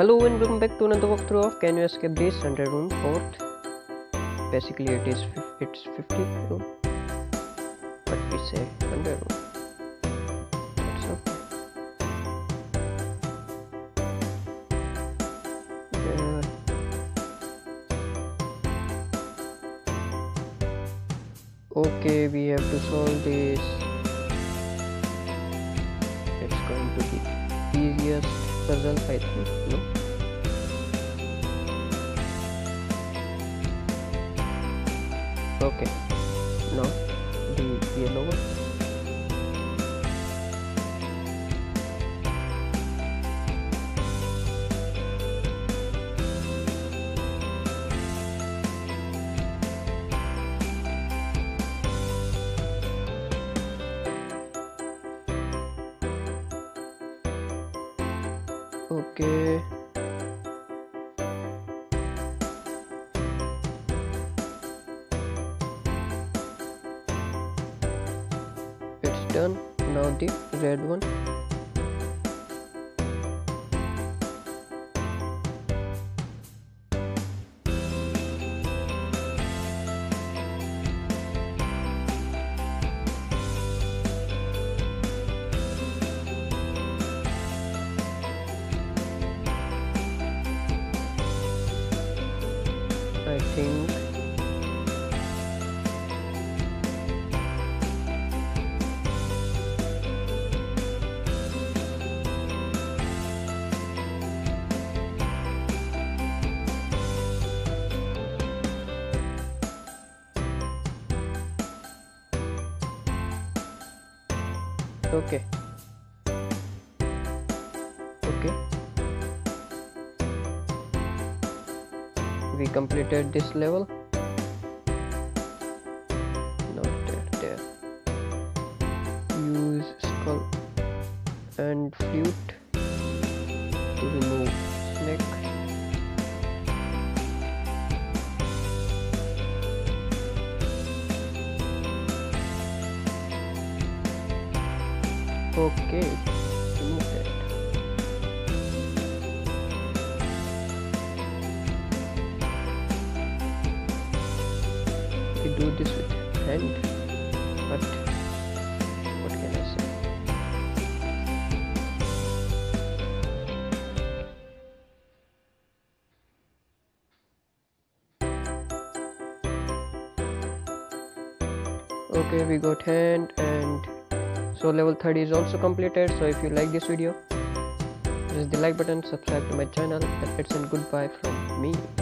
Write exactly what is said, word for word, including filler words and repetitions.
Hello and welcome back to another walkthrough of Can You Escape This Under Room fourth. Basically it is it's fifty room, but we say under room. That's okay. There. Okay, we have to solve this. It's going to be easiest puzzle, I think. No. Okay, now the yellow one. Okay. It's done. Now the red one. I think okay. Okay. We completed this level. Not there, there. Use skull and flute to remove snake. Okay, remove that. We do this with hand, but what can I say? Okay, we got hand, and so level thirty is also completed. So if you like this video, press the like button, subscribe to my channel, and it's a goodbye from me.